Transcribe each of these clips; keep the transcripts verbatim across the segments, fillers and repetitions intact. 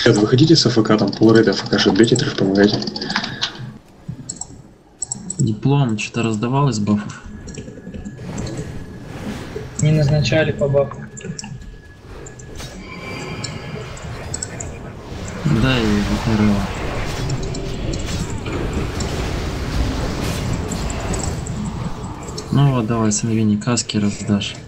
Ребят, выходите с АФК, там полрейда АФК, что бейте, треф, помогайте. Диплом что-то раздавал из бафов? Не назначали по бафу. Да, и РЛ. Ну вот, давай, сангвини, каски раздашь.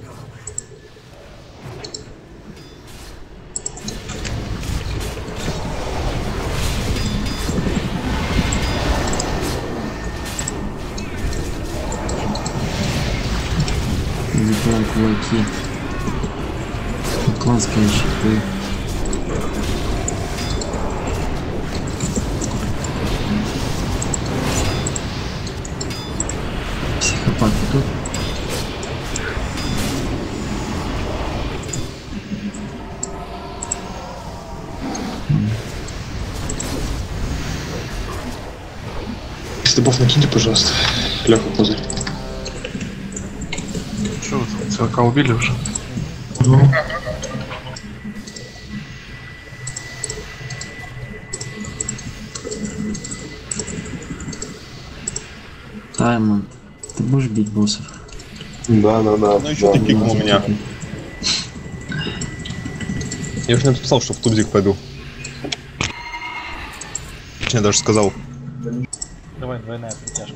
Диплом, кулаки. Кланские щиты. Психопат тут. Если баф накиньте, пожалуйста. Леха, козырь. Что вы там, целка убили уже? Ну. Таймон, ты будешь бить боссов? Да, да, да. Ну еще да, ты пикнул да. меня. Я уже написал, что в тубзик пойду. Я даже сказал. Давай, двойная притяжка.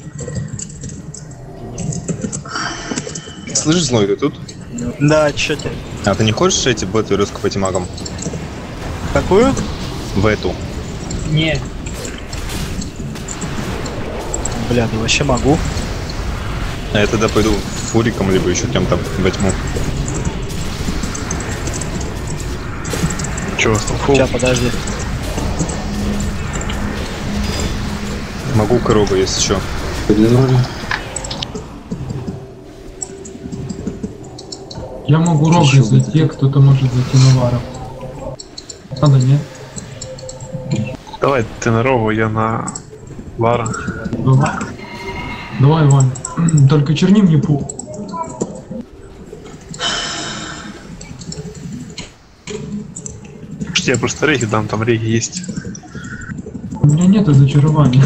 Слышишь, Злой, ты тут? Да, чё тебе? А ты не хочешь эти беты раскопать магом? Какую? В эту. Не, Бля, ну вообще могу. А я тогда пойду фуриком, либо еще кем-то во тьму. Че у вас там фул? Сейчас, подожди. Могу корову, если что. Один вроде. Я могу рогать зайти, кто-то может зайти на варов. Надо, нет? Давай ты на Рову, я на Лара. Давай. Давай, Вань. Только черни мне пул. Что я просто реги дам, там реги есть. У меня нету зачарования.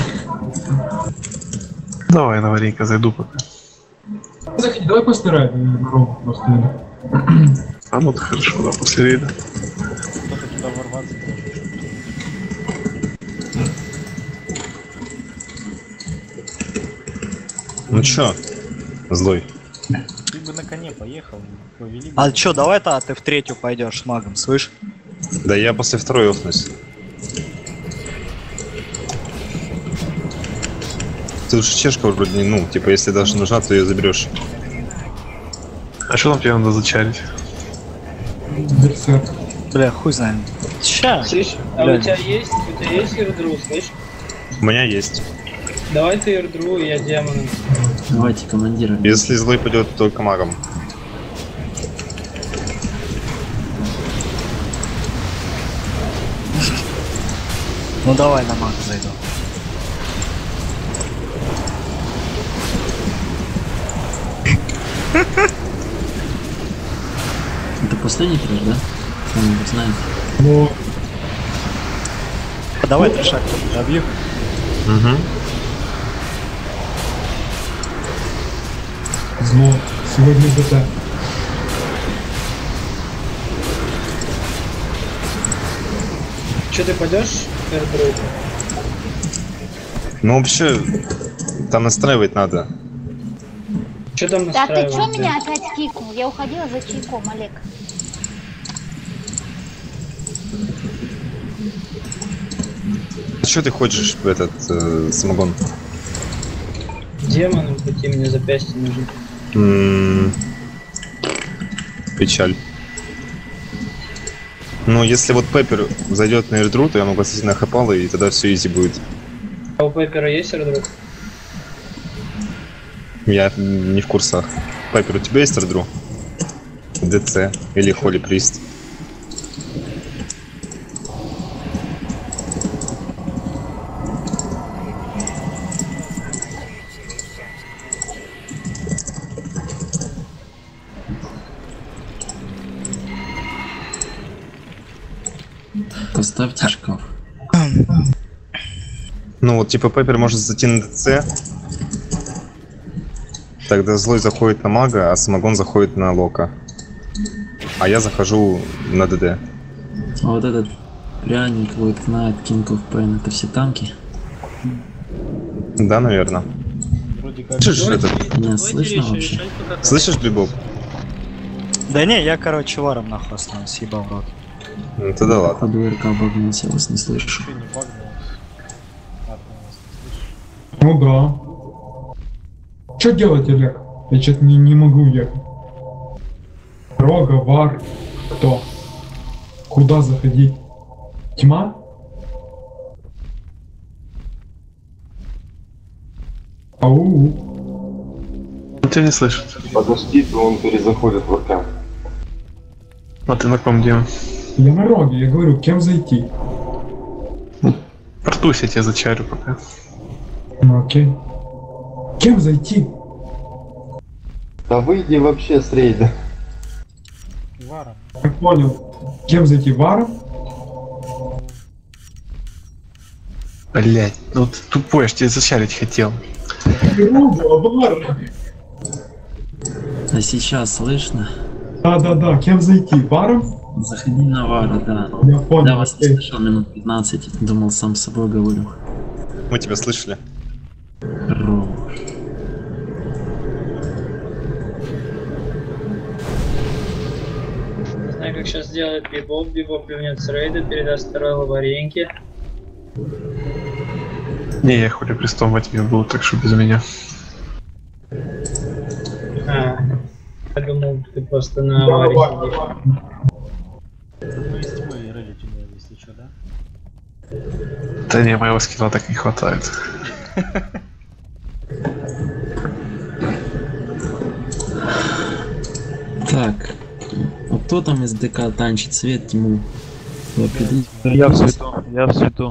Давай на варенька зайду пока. Заходи, давай после райда рогу просто. А ну хорошо, да, после рейда. Кто-то туда ворваться должен. Ну чё, Злой? Ты бы на коне поехал, повели бы. А чё, давай-то ты в третью пойдешь с магом, слышь? Да я после второй офнусь. Тут же чешка вроде, ну, типа, если даже нужна, то ее заберешь. А что там тебе надо зачарить? Берсерк. Бля, хуй знает. Ща. слышь, а Бля. у тебя есть, у тебя есть ирдру, слышь? У меня есть. Давай ты ирдру, я демоном. Давайте, командира. Если Злой пойдет только магом. Ну давай на мага зайду. Это последний трэш, да? Он его знает. Но А давай трешак добью. Угу. зло. Сегодня БТ. Че ты пойдешь ирдру? Ну вообще, там настраивать надо. Че там Да ты настраивать? чё блин? меня опять кикнул? Я уходила за чайком, Олег. Что ты хочешь в этот э, самогон? Демоном пути, мне запястье нужно. М-м-м. Печаль. Ну, если вот Пеппер зайдет на ирдру, то я могу отойти на хапала, и тогда все изи будет. А у Пеппера есть ирдру? Я не в курсах. Пеппер, у тебя есть ирдру? ДЦ или Холли Прист? Поставьте шкаф. Ну вот, типа, Пеппер может зайти на ДЦ. Тогда злой заходит на мага, а самогон заходит на лока. А я захожу на ДД. А вот этот пряник, вот Knight, King of Pain, это все танки? Да, наверное. Вроде как... Слышишь этот? Меня слышно вообще? Слышишь, Блибоб? Да не, я, короче, варом нахуй останусь, съебал в рот. Ну тогда ладно. Под ВРК обогнался, я вас не слышу. Ты не багнулся. А, ты нас не слышишь? Ну да. Что делать, Олег? Я сейчас не, не могу ехать. Рога, вар. Кто? Куда заходить? Тьма? Ау. Он тебя не слышит. Подожди, то он перезаходит в РК. А ты на ком где? Я на роге, я говорю, кем зайти? Портусь, я тебя зачарю пока. Ну окей. Кем зайти? Да выйди вообще с рейда. Варом. Я понял. Кем зайти? Варом? Блять, ну ты тупой, я ж тебя зачарить хотел. Рогу, а вар? А сейчас слышно? Да-да-да, кем зайти? Варом? Заходи на вара, да. Я понял. Да, вас не окей. слышал минут пятнадцать, думал, сам с собой говорю. Мы тебя слышали. Хорош. Не знаю, как сейчас сделает Бибоп. Бибоп плюнет с рейда, передаст второй лавареньке. Не, я хули крестом во тьме был, так что без меня. А, я думал, ты просто на аварии сидишь. Ну, есть тьмы и релить умеет, если что, да? Да не, моего скилла так не хватает. Так, а кто там из ДК танчит свет тьму? Вы определите? Я в свету, я в свету.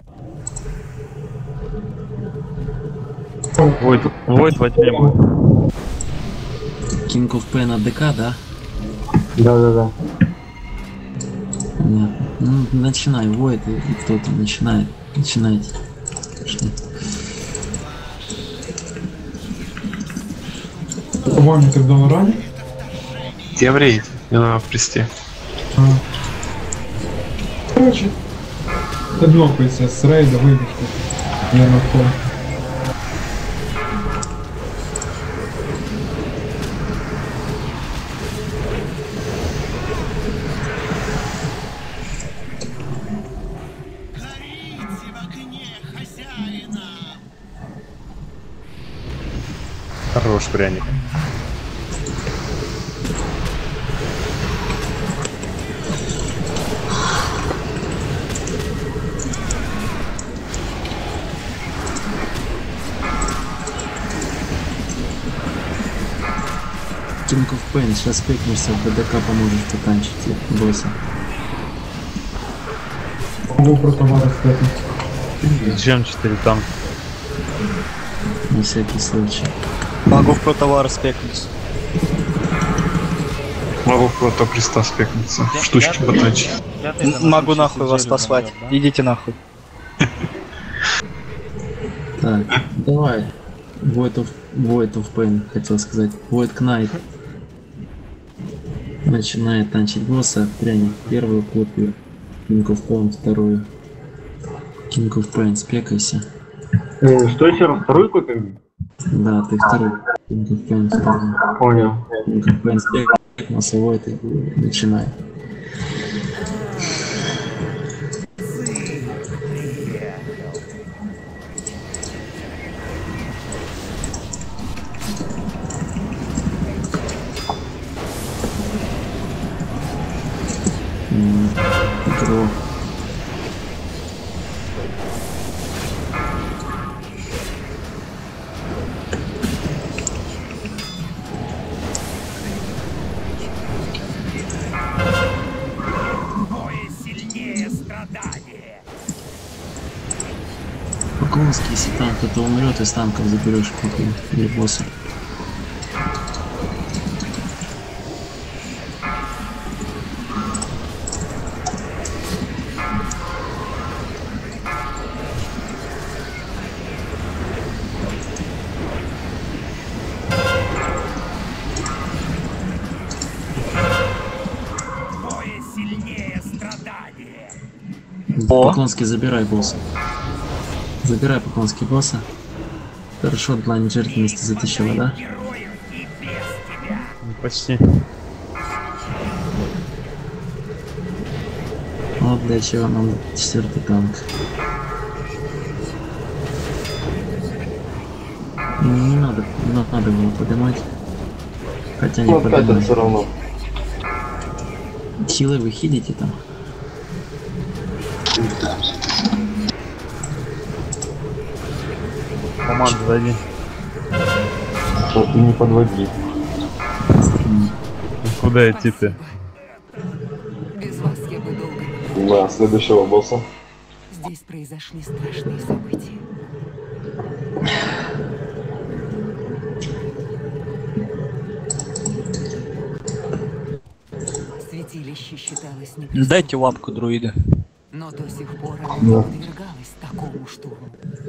Войд, Войд во тьме будет. King of Pain от ДК, да? Да-да-да. Понятно. Ну, начинай, Войд и, и кто там начинает. Начинайте. Пошли. Ваня, ты в ране? Я в рейд, мне надо в престе. А. Короче, поднёкайся с рейда, выйдешь. Я на фон. Хорош пряник. King of Pain, сейчас пикнешься, в БДК поможешь потанчить босса. Могу про товары спрятать. Джем четыре танка. На всякий случай. Могу в протовар спекнуться. Могу просто приста спекнуться. Штучки потачить. М- Могу нахуй вас послать. Идите нахуй. Так, давай. Void of, Void of Pain, хотел сказать. Void Knight. Начинает танчить босса. Пряник первую копию. King of Pain вторую. King of Pain, спекайся. Э, что еще раз? Вторую копию? Да, ты второй. King of Pain вторую. Понял. King of Pain спекался, Void и начинай. Игру. Поклонский, если танк кто-то умрет, из танков заберешь копию или босса. О. Поклонский, забирай босса. Забирай Поклонский босса. Хорошо, длань жертвенности затащила, да? Почти. Вот для чего нам четвертый танк. Не надо, не надо было поднимать. Хотя не Ну, Катя поднимать. все равно. Хилы вы хилите там? Команда сзади. Вот ты не подводи. Куда идти-то? Без вас я бы долго. Да, следующего босса. Здесь произошли страшные события. Святилище считалось неприступным. Дайте лапку, друида. Но до сих пор оно не подвергалось такому штурму.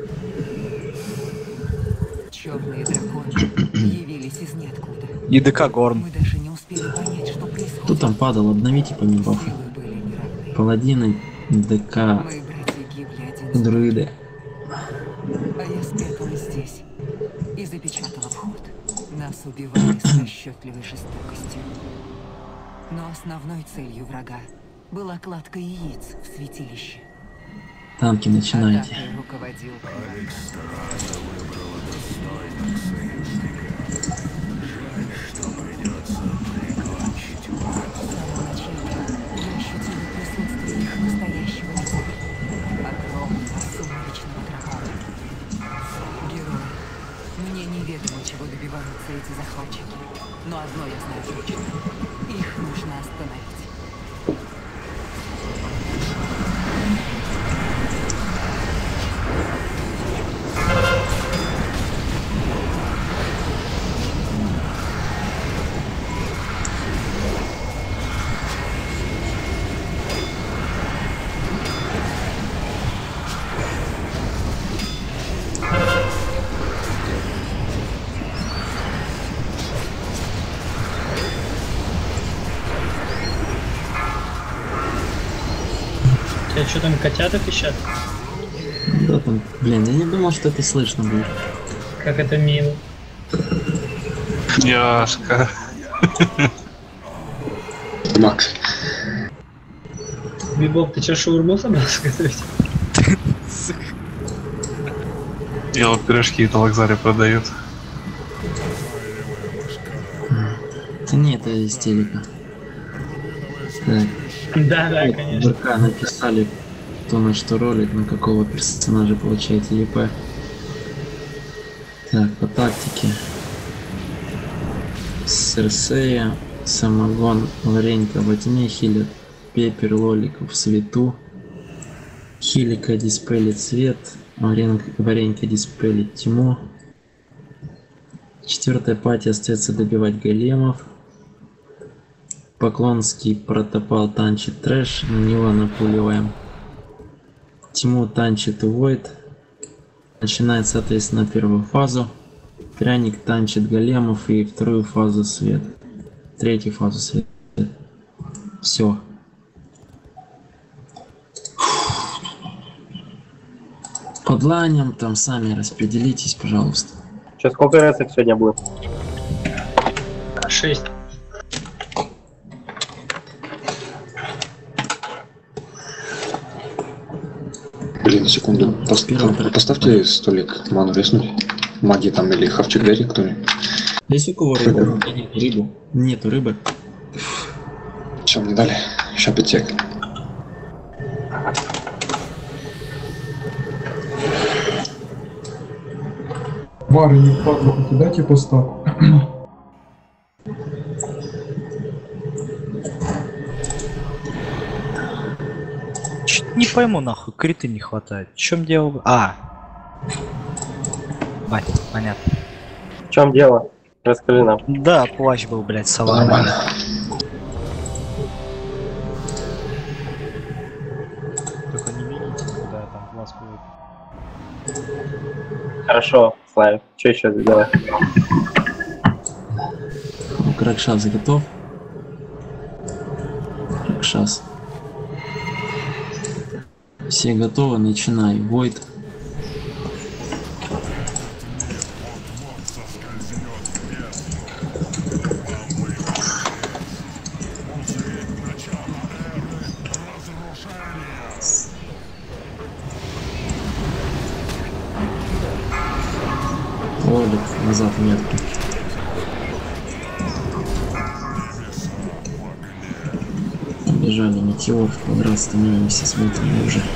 Черные драконы явились из ниоткуда. И ДК Горн. Мы даже не успели понять, что происходит. Кто там падал? Обновите по бафы. Силы были неравны. Паладины, ДК, Мы, братья, гибли один за друиды. А я спряталась здесь и запечатала вход. Нас убивали с расчетливой жестокостью. Но основной целью врага была кладка яиц в святилище. Танки начинайте. Атакой руководил я ощутила присутствие их настоящего лица. Огромного сумеречного дракона. Герой. Мне неведомо, чего добиваются эти захватчики. Но одно я знаю точно. Их нужно остановить. А что там, котята пищат? Да там, блин, я не думал, что это слышно будет. Как это мило. Няшка. Макс. Бибоп, ты что, шаурму собрался готовить? Я вот пирожки на вокзале продают. Да нет, это из телека. Так. Да, да, конечно. В ВК написали, кто на что ролик, на какого персонажа получаете ЕП. Так, по тактике. Серсея, Самогон, Варенька во тьме хилит, Пепер, Лолик в свету, Хилика диспелит свет, Варенька, Варенька диспелит тьму. Четвертая пати остается добивать големов. Поклонский протопал танчит трэш, на него напуливаем. Тьму танчит Войд. Начинает, соответственно, первую фазу. Пряник танчит големов и вторую фазу свет. Третью фазу свет. Все. По дланям там сами распределитесь, пожалуйста. Сейчас сколько раз их сегодня будет? Шесть. Блин, секунду. Пос- по- поставьте столик ману резнуть. Маги там или хавчик дайте кто-нибудь. Есть у кого рыбу? Нет, рыбу. Нету рыбы. Все, мне дали. Сейчас пять сек. Вары не вкладывайте, дайте постав. Чё-то не пойму, нахуй, криты не хватает. В чем дело? А. Бать, понятно. В чем дело? Расскажи нам. Да, плащ был, блядь, сова. Нормально. Только не видите, куда там глаз будет. Хорошо, Славик. Что еще давай? Кракшас готов? Кракшас. Все готовы, начинай. Войд. Олик, назад метку. Побежали, метеор, в квадрат становимся, смотрим уже.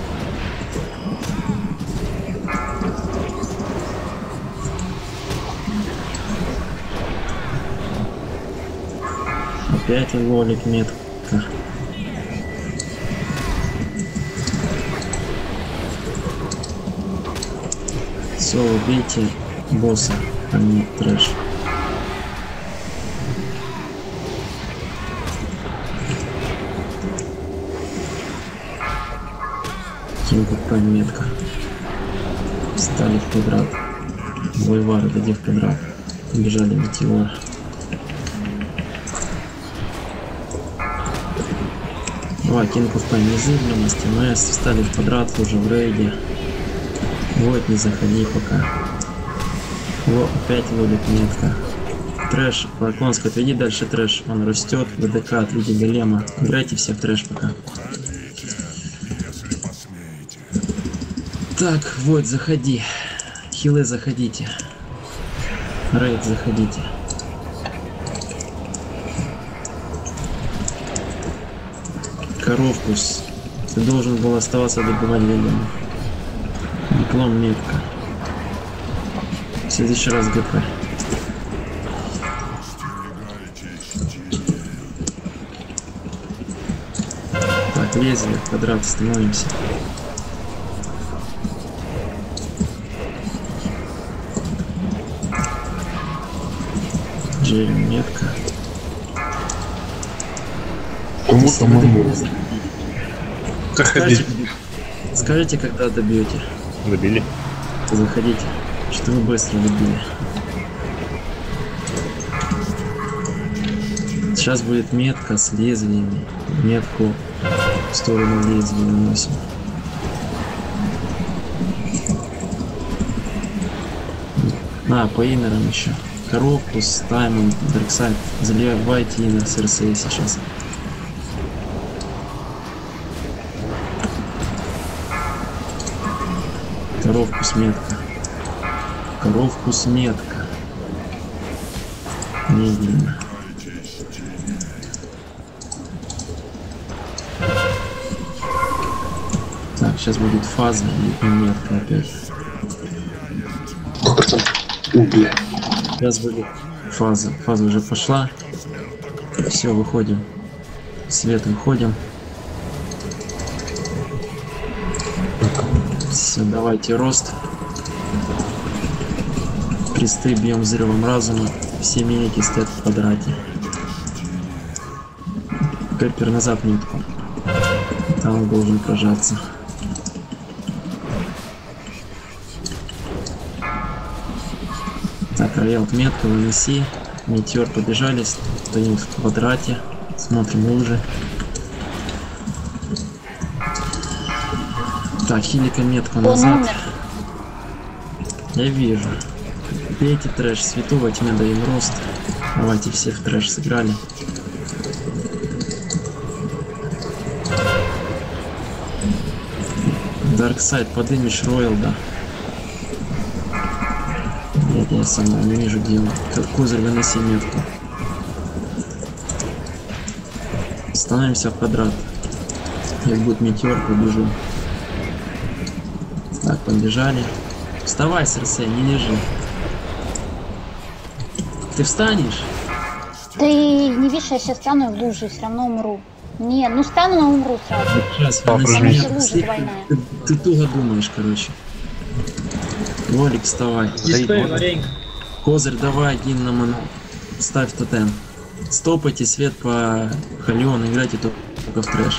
Опять лолик метка. Все, убейте босса, а не трэш. Кингу метка. Встали в квадрат. Войвар, дойди в квадрат. Побежали метеор. Давай, Кинг в незыблемость, МС, встали в квадрат уже в рейде. Вот, не заходи пока. Во, опять ловит метка. Трэш, Проклонск, отведи дальше трэш. Он растет, ВДК, отведи голема. Играйте все в трэш пока. Так, вот, заходи. Хилы, заходите. Рейд, заходите. Коровкус. Ты должен был оставаться добывать голема. Диплом метка. В следующий раз ГП. Так, лезвие, квадрат, становимся. Джерри, метка. Кому-то маму. Скажите, скажите, когда добьете. Добили. Заходите, что вы быстро добили. Сейчас будет метка с лезвиями. Метку в сторону лезвия выносим. А, по инерам еще. Коровкус, Таймон, Дарксайд. Заливайте инер с РС сейчас. Коровку с метка. Коровку с метка. Медленно. Так, сейчас будет фаза и метка опять. Сейчас будет фаза. Фаза уже пошла. Все, выходим. Свет, выходим. Все, давайте рост. Кресты бьем взрывом разума. Все миники стоят в квадрате. Кэпер назад метку. Там он должен прожаться. Так, Роял метку вынеси. Метеор побежали. Стоим в квадрате. Смотрим лужи. Так, хилика метку назад. Я вижу. Бейте трэш, свету во тьме даем рост. Давайте все в трэш сыграли. Дарксайд, подымешь Роял, да. Нет, я сам не вижу дело. Как козырь, выноси метку. Становимся в квадрат. Как будет метеор, побежу. Так, побежали. Вставай, Серсей, не лежи. Ты встанешь? Ты не видишь, я сейчас стану в луже, все равно умру. Не, ну стану, но умру сразу. Сейчас, лужа двойная. Ты, ты туго думаешь, короче. Волик, вставай. Стой, Варенька. Козырь, давай, один на ману. Ставь тотем. Стопайте свет по Халиону, играйте только в трэш.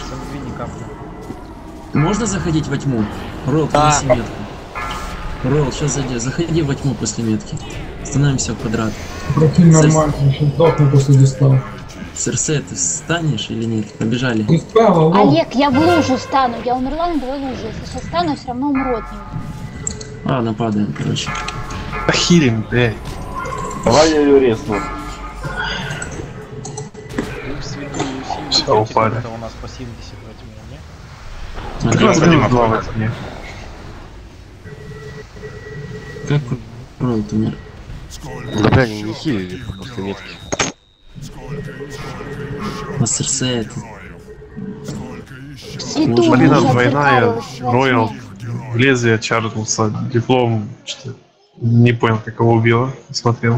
Можно заходить во тьму? Ролл, принеси метку. Ролл, сейчас зайди. Заходи во тьму после метки. Становимся в квадрат. Профиль нормально, сейчас сдохну после диста. Серсей, ты встанешь или нет? Побежали. Олег, я в лужу стану. Я умерла на твоей луже. Если сейчас стану, я все равно умру от него. Ладно, падаем, короче. Ахилим, блядь. Давай я ее резну. Все, упали. Это у нас по семьдесят возьму, не? А Так, как один Ройл- два возьми. Как Ройл умер? Да бля, они не хилили после метки. А Серсей это... Святую Марина уже двойная, отвлекалась, Роял, в лезвие чарнулся, диплом, что не понял, как его убило, смотрел.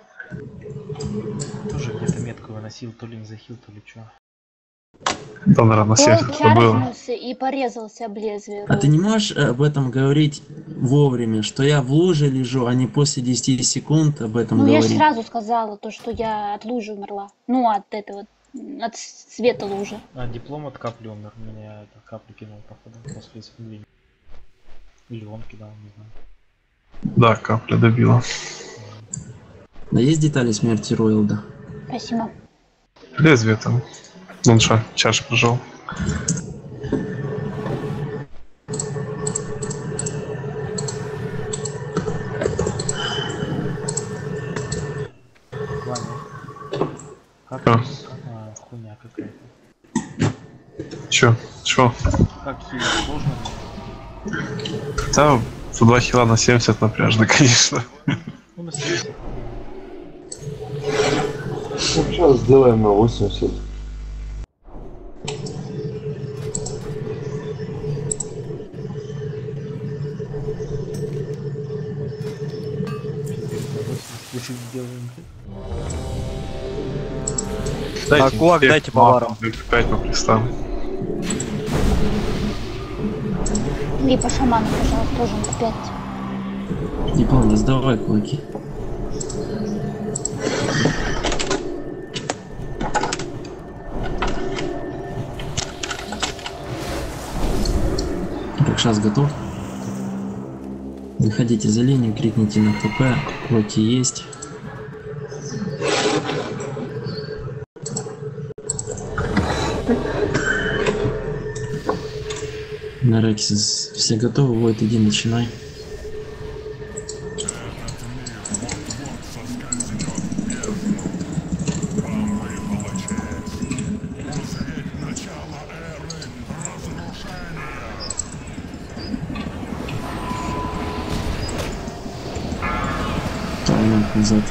Тоже где-то метку выносил, то ли не захил, то ли чё. Там, наверное, на семьдесят это было. чаркнулся и порезался об лезвие. А ты не можешь об этом говорить вовремя, что я в луже лежу, а не после десяти секунд об этом Ну, я же говорить? сразу сказала то, что я от лужи умерла. Ну, от этого, от света лужи. А, диплом от капли умер. Меня это капли кинул, походу, после исправления. Или он кидал, не знаю. Да, капля добила. Да есть детали смерти Ройлда? Спасибо. Лезвие там. Он что, чашу прожал. Как? А. А, хуйня какая-то. Чё? Чё? Как хилить сложно? Да, за два хила на семьдесят напряжно, конечно. Ну, на семьдесят. Ну, сейчас сделаем на восемьдесят. Если сделаем. Так, кулак дайте поварам. пять по крестам. И по шаману, пожалуйста, тоже на пять. Диплом, сдавай кулаки. Так, сейчас готов. Выходите за линию, крикните на ХП, кулаки есть. На Рексис все готовы, вот иди, начинай. Тайминг назад.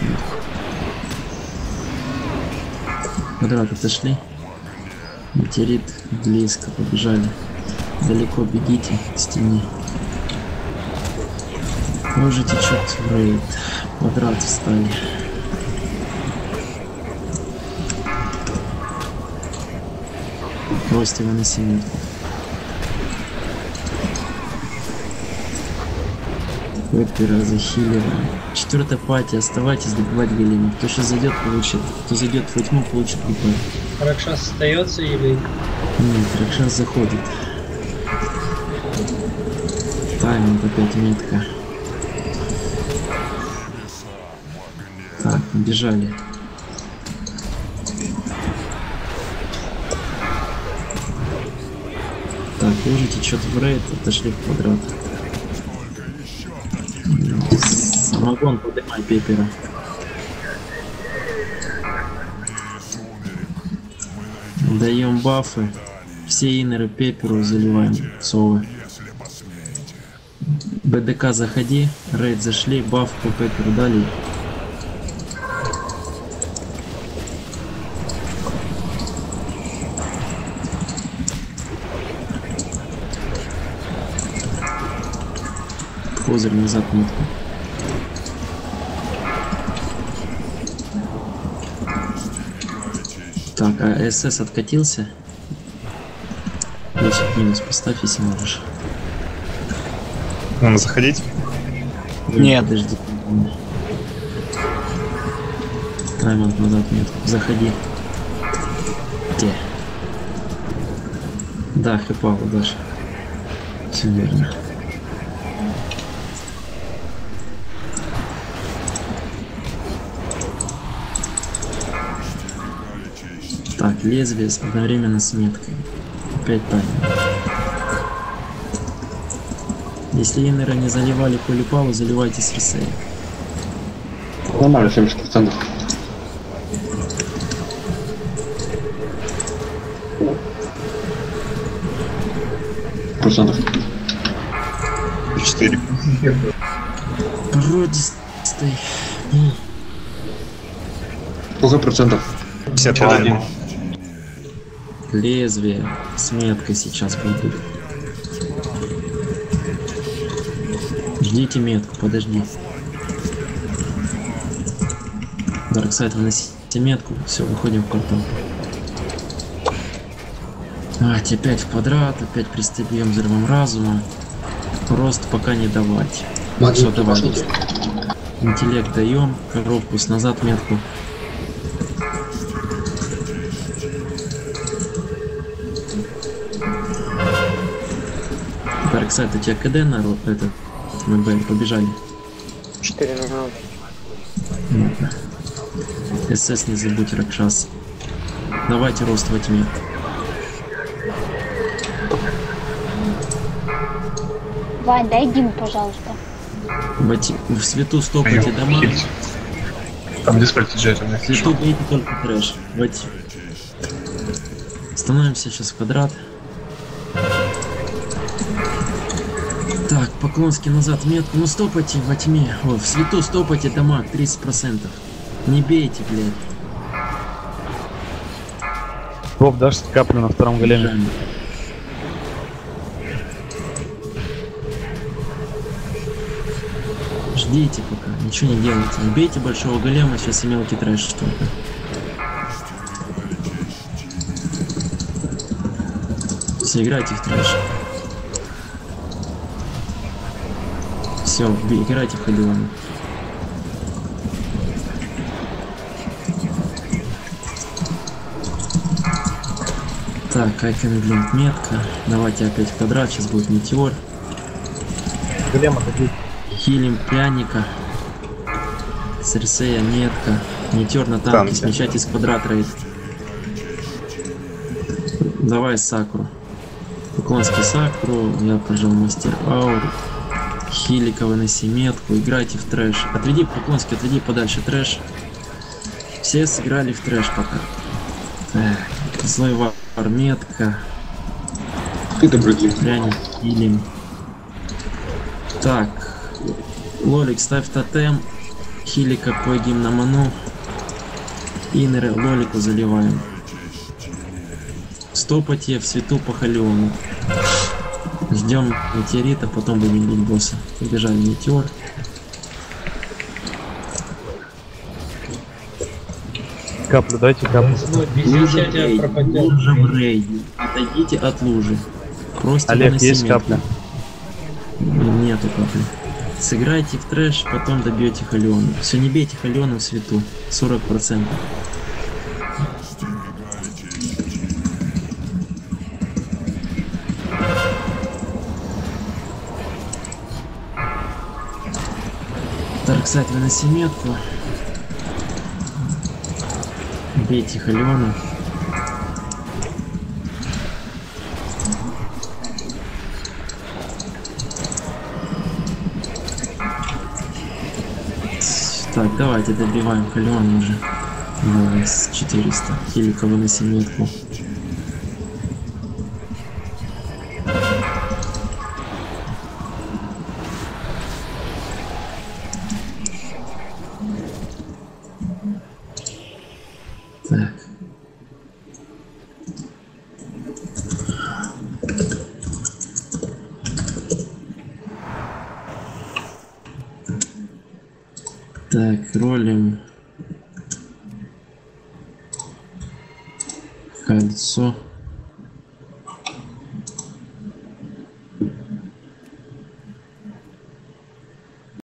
Квадрат отошли. Метеорит близко, побежали. Далеко бегите к стене. Уже течет в рейд. Квадрат встали. Бросьте его на семью. Вепера захиливаем. Четвертая пати, оставайтесь добивать голема. Кто сейчас зайдет, получит. Кто зайдет во тьму, получит гп. Ракшас остается или... Нет, Ракшас заходит. Тайминг опять метка. Так, побежали. Так, уже течет в рейд, отошли в квадрат. Самогон, поднимай пепера. Даем бафы. Все инеры пеперу заливаем совы. БДК заходи, рейд зашли, баф по пеперу дали. Козырь назад метку. Так, а СС откатился? десять минус поставь, если можешь. Надо заходить? Нет. Подожди. Тайминг назад метку. Заходи. Где? Да, хэпал, Даша. Все верно. Так, лезвие с- одновременно с меткой. Опять таймер. Если иннера не заливали полипалу, заливайте с Ресея. Нормально, семьдесят процентов. Процентов. четыре. Породистый. Сколько процентов? пятьдесят один. Лезвие с меткой сейчас будет. Ждите метку, подожди. Дарксайд, выносите метку. Все, выходим в портал. А, опять в квадрат, опять приступим взрывом разума. Просто пока не давать. Все, давай. Интеллект даем, коробку с назад метку. Дарксайд, у тебя КД на рот, этот МБ, побежали. четыре на СС не забудь, Ракшас. Давайте рост во тьме. Вань, дай Диму, пожалуйста. Во ть- В свету стопайте дома. Там дисплей отъезжает у меня. В свету бейте только трэш. Во ть- Становимся сейчас в квадрат. Так, Поклонский назад метку. Ну стопайте во тьме. Ой, в свету стопайте дома тридцать процентов. Не бейте, блядь. Вов, дашь каплю на втором големе? Ждите пока, ничего не делайте. Не бейте большого голема, сейчас и мелкий трэш только. Все, играйте в трэш. Все, играйте в Халиона. Так, Айкенглинг метка. Давайте опять в квадрат, сейчас будет метеор. Голема добить. Хилим пряника. Серсея метка. Метеор на танке, смещайте из квадрата рейд. Давай Сакуру. Поклонский Сакуру, я пожал мастер ауру. Хилика выноси метку, играйте в трэш. Отведи, Поклонский, отведи подальше трэш. Все сыграли в трэш пока. Так, злой вар метка. Ты добрый. Пряник, хилим. Так, Лолик, ставь тотем. Хилика пойдем на ману. Иннеры Лолику заливаем. Стопайте в свету по Халиону. Ждем метеорита, потом будем бить босса. Побежали метеор. Каплю, дайте каплю. Лужа в рейде. Лужа в рейде. Отойдите от лужи. Просто Олег, выноси есть метку. капля? Нету капли. Сыграйте в трэш, потом добьете Халиона. Все, не бейте Халиона в свету. сорок процентов. Дарксайд, выноси метку. Бейте Халиона. Так, давайте добиваем Халиона уже. Давай с четыреста. Хилика выноси метку. Так. Так, ролим кольцо.